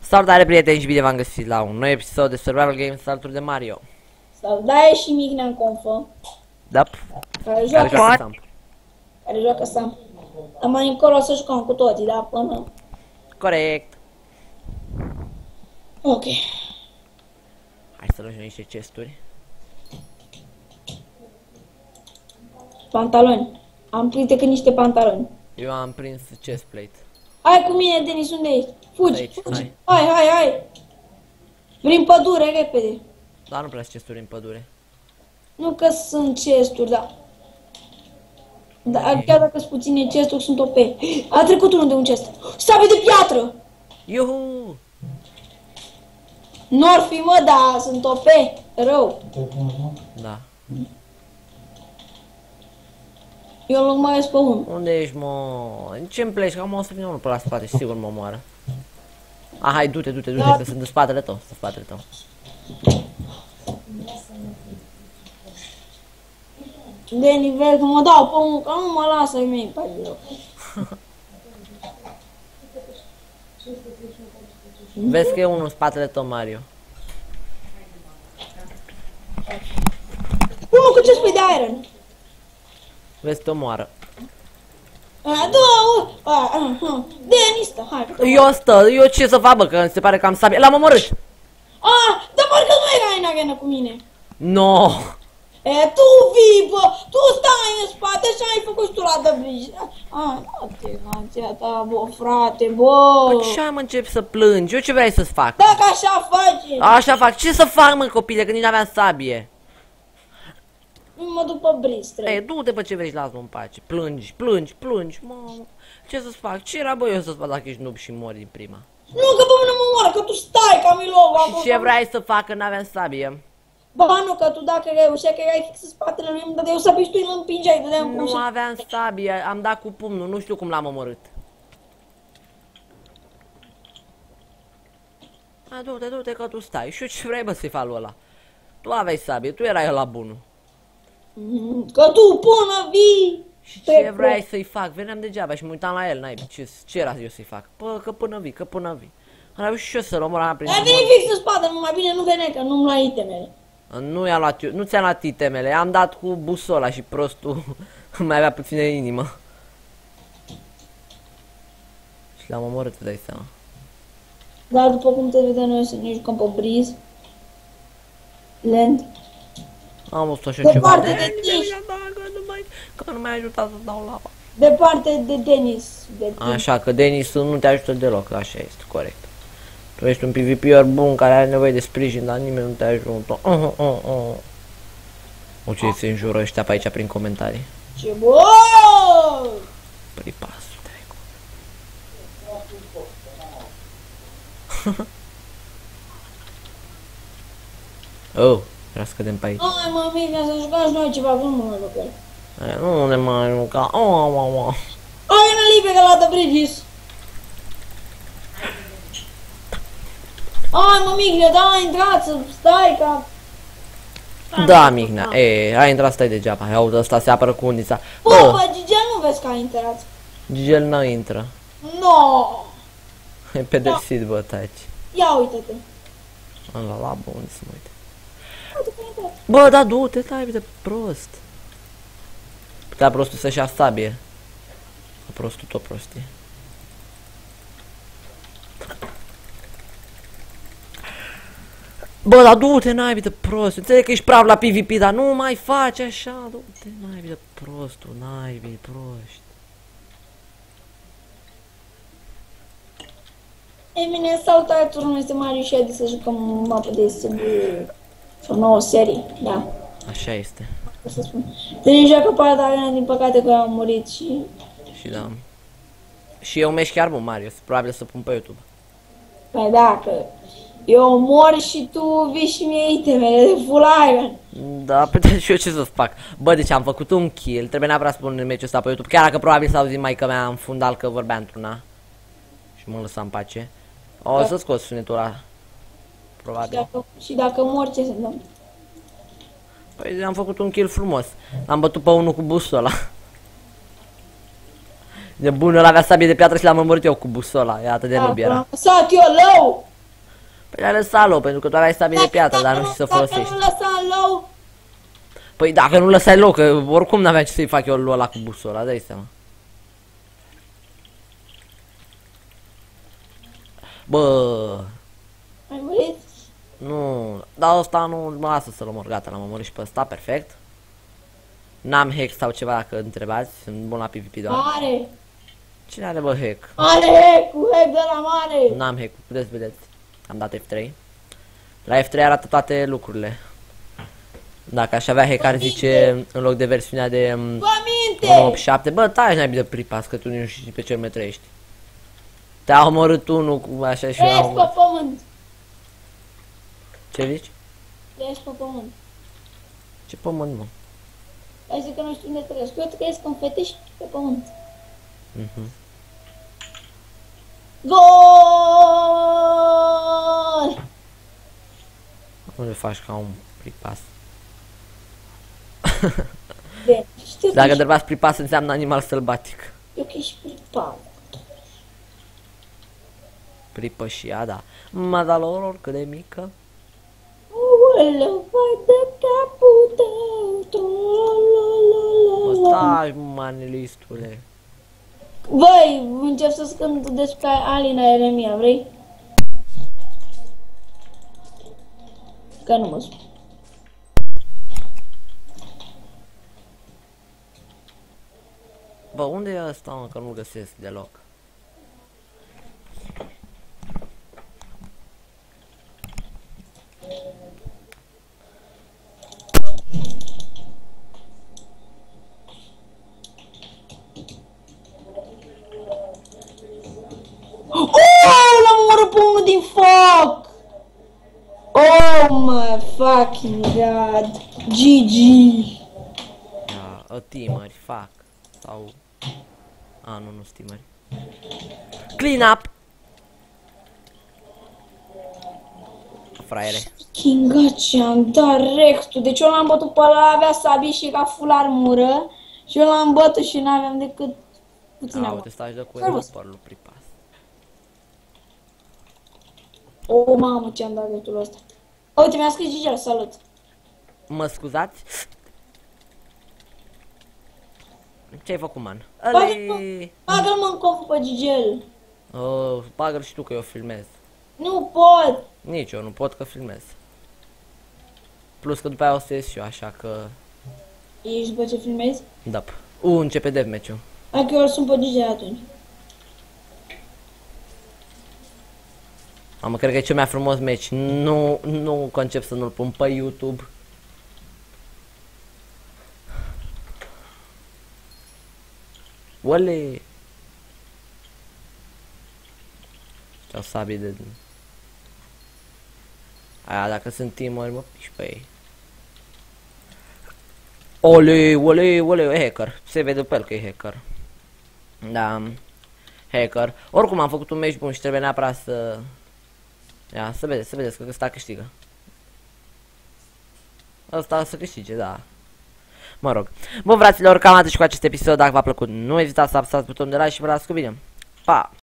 Salutare prieteni și bine v-am găsit la un nou episod de Survival Games alături de Mario. Salutare și Mignea în confă. Da. Care Care joacă Sam. Care joacă Sam. Dar mai încolo o să jucăm cu toții, da? Până... Corect. Ok. Hai să luăm niște chesturi. Pantaloni. Am prins decât niște pantaloni. Eu am prins chestplate. Hai cu mine, Denis, unde ești? Fugi, Aici, fugi. hai. Hai. Prin pădure, repede. Dar nu prea sunt chesturi în pădure. Nu că sunt chesturi, da. Dar chiar dacă sunt puține chesturi, sunt OP. A trecut unul de un chest. Sabie de piatră! Iuhu! N-or fi, mă, dar sunt OP. Rău. Da. Eu îl mai pe unul. Unde ești, mă? În ce-mi pleci? Că am o să vină unul pe la spate și sigur mă moară. Ah, hai, du-te, Da. că sunt în spatele tău, sunt în spatele tău. De nivel, că mă dau pe unul, că nu mă lasă mie pe aici. Vezi că e unul în spatele tău, Mario. Unul cu ce spui de iron. Vezi, te omoară. Denis, hai. Eu ce să fac, bă, că se pare că am sabie. L-am omorât! Dar parcă nu erai în arena cu mine. No! Tu vii, bă, tu stai în spate și ai făcut și tu la de bridge. Da, ta, bă, frate, bă. Păi ce am început să plângi? Eu ce vrei să-ți fac? Dacă așa faci. Așa fac. Ce să fac, mă, copile, că nici n-aveam sabie? Mă duc pe bridge, Ei, du-te pe ce vrei și lasă-mă în pace. Plângi, mamă. Ce să-ți fac? Ce era, bă, eu să-ți fac dacă ești noob și mori din prima? Nu, că pe mine mă moară, că tu stai, Camilo. Și ce vrei să fac că n-aveam sabie? Ba, nu, că tu dacă reușeai că erai fix în spatele lui, îmi dădeai o sabie și tu îl împingeai, dădeam cum Nu și... aveam sabie, am dat cu pumnul, nu știu cum l-am omorât. Du-te că tu stai. Și eu ce vrei, bă, să-i fac lui ăla? Tu aveai sabie, tu erai ăla bunul. Că tu până vii... Și ce vrei să-i fac? Veneam degeaba și mă uitam la el, naibii, ce era eu să-i fac? Bă, că până vii. Am reușit și eu să-l omor, am prins. Ai venit fix în spate, mai bine nu vene, că nu-mi luai itemele. Nu i-am luat eu, nu ți-am luat itemele, am dat cu busola și prostul mai avea puțină inimă. Și l-am omorât, îți dai seama. Dar după cum te vedem noi să ne jucăm pe breeze. Land. Am văzut așa Departe ceva. de tine. Că nu mi-a ajutat să dau lava. Departe de Denis. De tine. Așa că Denis nu te ajută deloc, așa este, corect. Tu ești un PvP-er bun care are nevoie de sprijin, dar nimeni nu te ajută. O, ce se înjură ăștia pe aici prin comentarii. Ce bă! Păi pasul trecut. Oh, vreau să cădem pe aici. Hai mă, mica, să jucăm noi ceva, cum mă jucăm? Nu ne mai juca. Hai, în libe, că la The Bridges. Hai mă, Migle, da, intrați, să stai ca... Da, Mihnea, ai intrat, stai degeaba. Auzi, ăsta se apără cu undița. Bă, Gigel, nu vezi că a intrat? Gigel nu intră. No! E pedepsit, bă, taci. Ia uite-te. Am la labă, unde să mă uite? Bă, da, du-te, stai de prost. Putea prostul să-și ia sabie. Prostul tot prostie. Bă, dar du-te, naibii de prost. Înțeleg că ești praf la PvP, dar nu mai faci așa. Du-te, naibii de prostul, naibii proști. Ei bine, salutare tuturor, este Mario și Adi să jucăm mapă de SB. O nouă serie, da. Așa este. O să spun. Denis joacă partea arena, din păcate că eu am murit și... Și da. Și eu merg chiar bun, Mario. Probabil să pun pe YouTube. Păi da, că eu mor și tu vii și mie itemele de full iron. Da, pe și eu ce să fac? Bă, deci am făcut un kill. Trebuie neapărat să pun meciul ăsta pe YouTube. Chiar dacă probabil s-a auzit maică mea în fundal că vorbea într-una. Și mă lăsa în pace. O să scot sunetul ăla. Probabil. Și dacă mor, ce se întâmplă? Păi am făcut un kill frumos. L-am bătut pe unul cu busola. De bun, ăla avea sabie de piatră și l-am omorât eu cu busola. E atât de noob era. Am lăsat eu low! Păi le-a lăsat low, pentru că tu aveai stabile de piatră, dar nu știi să folosești. Dacă nu lăsa low, Păi dacă nu lăsai loc, că oricum n-aveam ce să-i fac eu lui ăla cu busul ăla, dai seama. Bă, ai murit? nu, dar ăsta nu mă lasă să-l omor, gata, l-am omorât și pe ăsta, perfect. N-am hack sau ceva dacă întrebați, sunt bun la PvP doar. Are! Cine are bă hack? Are hack de la mare! N-am hack, puteți vedeți. Am dat F3. La F3 arată toate lucrurile. Dacă aș avea hack ar zice în loc de versiunea de Cu aminte! 187. Bă, taci n-ai de pripas că tu nu știi pe ce urme trăiești. Te-a omorât unul cu așa și eu am Trăiesc omorât. pe pământ! Ce zici? Trăiesc pe pământ. Ce pământ, mă? Ai zis că nu știu unde trăiesc. Eu trăiesc în fetiș pe pământ. Mhm. Gol! Nu le faci ca un pripas. Bine, știu Dacă că întrebați pripas înseamnă animal sălbatic. eu că ești pripat. Pripășia, da. Madaloror, cât de mică. Aoleu, vai de capul tău, Bă, trololololol. taci, manelistule. Băi, încep să scând despre Alina Eremia, vrei? Că nu mă spun. Bă, unde e ăsta, mă, că nu-l găsesc deloc. L-am omorât pe unul din foc! Oh my fucking god! GG! Da, teameri, fac. Sau... A, nu steameri. Clean up! Fraiere. King am dat Rextul, deci eu l-am bătut pe ăla, avea sabii și ca full armură și eu l-am bătut și n-aveam decât puțin A, amă. uite, stai de cu Frumos. el părul pripas. O, mamă, ce-am dat dreptul ăsta. Uite, mi-a scris Gigel, salut. Mă scuzați? Ce-ai făcut, man? Bagă-l mă în coful pe Gigel. Bagă-l și tu că eu filmez. Nu pot. Nici eu nu pot că filmez. Plus că după aia o să ies și eu, așa că... Ești după ce filmezi? Da. Începe deathmatch-ul. Hai că eu îl sun pe Gigel atunci. Mamă, cred că e cel mai frumos match. Nu concep să nu-l pun pe YouTube. Ole! Ce-au sabii de... Aia, dacă sunt teameri, mă piși pe ei. Ole, e hacker. Se vede pe el că e hacker. Da. Hacker. Oricum am făcut un match bun și trebuie neapărat să... Ia, să vedeți că ăsta câștigă. Ăsta să câștige, da. Mă rog. Bun, fraților, cam atât și cu acest episod. Dacă v-a plăcut, nu ezitați să apăsați butonul de like și vă las cu bine. Pa!